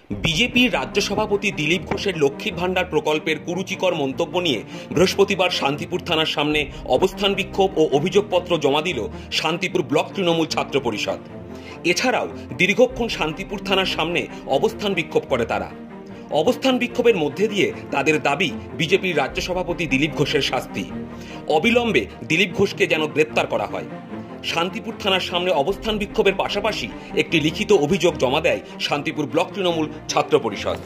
বিজেপির রাজ্য সভাপতি দিলীপ ঘোষের লক্ষ্মীর ভাণ্ডার প্রকল্পের কুরুচিকর মন্তব্য নিয়ে বৃহস্পতিবার শান্তিপুর থানার সামনে অবস্থান বিক্ষোভ ও অভিযোগপত্র জমা দিল শান্তিপুর ব্লক তৃণমূল ছাত্র পরিষদ। এছাড়াও দীর্ঘক্ষণ শান্তিপুর থানার সামনে অবস্থান বিক্ষোভ করে তারা। অবস্থান বিক্ষোভের মধ্যে দিয়ে তাদের দাবি বিজেপির রাজ্য সভাপতি দিলীপ ঘোষের শাস্তি, অবিলম্বে দিলীপ ঘোষকে যেন গ্রেপ্তার করা হয়। শান্তিপুর থানার সামনে অবস্থান বিক্ষোভের পাশাপাশি একটি লিখিত অভিযোগ জমা দেয় শান্তিপুর ব্লক তৃণমূল ছাত্র পরিষদ।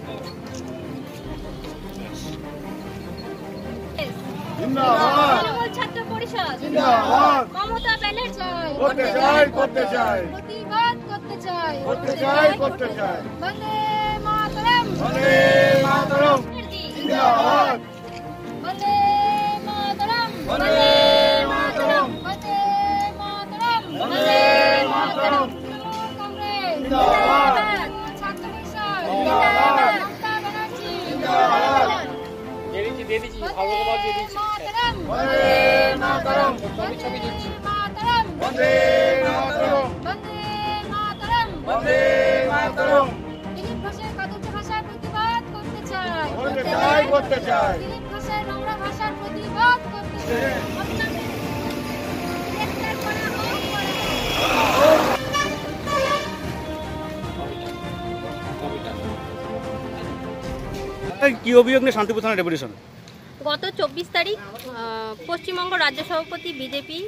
কি অভিযোগ নিয়ে শান্তিপুর থানা ডেপুটেশন? গত 24 তারিখ পশ্চিমবঙ্গ রাজ্য সভাপতি বিজেপি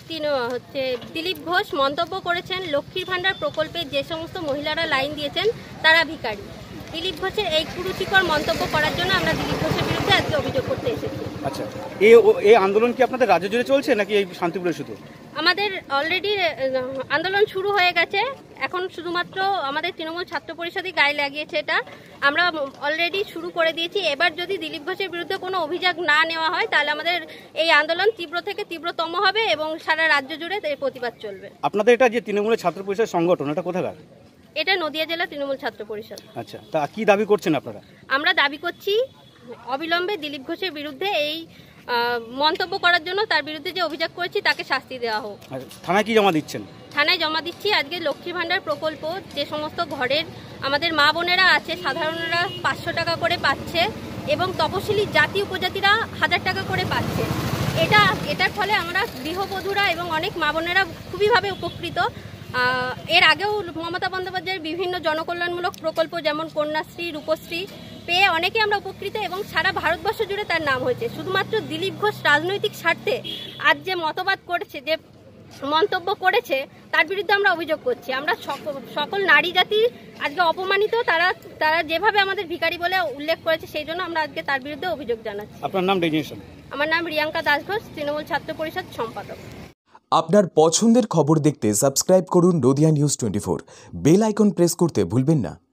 দিলীপ ঘোষ মন্তব্য করেছেন, লক্ষ্মীর ভাণ্ডার প্রকল্পে যে সমস্ত মহিলারা লাইন দিয়েছেন তারা ভিখারি। দিলীপ ঘোষের এই কুরুচিকর মন্তব্য করার জন্য আমরা দিলীপ ঘোষের বিরুদ্ধে আজকে অভিযোগ করতে এসেছি। আচ্ছা, এই আন্দোলন কি আপনাদের রাজ্য জুড়ে চলছে নাকি এই শান্তিপুরে শুধু? আমাদের অলরেডি আন্দোলন শুরু হয়ে গেছে, এখন শুধুমাত্র আমাদের তৃণমূল ছাত্র পরিষদই গায়ে লাগিয়েছে। এটা আমরা অলরেডি শুরু করে দিয়েছি। এবার যদি দিলীপ ঘোষের বিরুদ্ধে কোনো অভিযোগ না নেওয়া হয় তাহলে আমাদের এই আন্দোলন তীব্র থেকে তীব্রতম হবে এবং সারা রাজ্য জুড়ে এর প্রতিবাদ চলবে। আপনাদের এটা যে তৃণমূলের ছাত্র পরিষদ সংগঠন, এটা কোথাকার? এটা নদিয়া জেলা তৃণমূল ছাত্র পরিষদ। আচ্ছা, তা কি দাবি করছেন আপনারা? আমরা দাবি করছি অবিলম্বে দিলীপ ঘোষের বিরুদ্ধে এই মন্তব্য করার জন্য তার বিরুদ্ধে যে অভিযোগ করেছি তাকে শাস্তি দেওয়া হোক। থানায় কি জমা দিচ্ছেন? থানায় জমা দিচ্ছি। আজকে লক্ষ্মী ভাণ্ডার প্রকল্প যে সমস্ত ঘরের আমাদের মা বোনেরা আছে, সাধারণরা 500 টাকা করে পাচ্ছে এবং তপশিলি জাতি উপজাতিরা 1000 টাকা করে পাচ্ছে। এটার ফলে আমরা গৃহবধূরা এবং অনেক মা বোনেরা খুবইভাবে উপকৃত। এর আগেও মমতা বন্দ্যোপাধ্যায়ের বিভিন্ন জনকল্যাণমূলক প্রকল্প যেমন কন্যাশ্রী, রূপশ্রী পেয়ে অনেকে আমরা উপকৃত এবং সারা ভারতবর্ষ জুড়ে তার নাম হয়েছে। শুধুমাত্র দিলীপ ঘোষ রাজনৈতিক স্বার্থে আজ যে মতবাদ করেছে, যে মন্তব্য করেছে, তার বিরুদ্ধে আমরা অভিযোগ করছি। আমরা সকল নারী জাতি আজকে অপমানিত, তারা যেভাবে আমাদের ভিখারি বলে উল্লেখ করেছে, সেই জন্য আমরা আজকে তার বিরুদ্ধে অভিযোগ জানাচ্ছি। আপনার নাম? ডেজিনেশন? আমার নাম রিয়াঙ্কা দাস ঘোষ, তৃণমূল ছাত্র পরিষদ সম্পাদক। আপনার পছন্দের খবর দেখতে সাবস্ক্রাইব করুন Nadia news 24। Bell icon press করতে ভুলবেন না।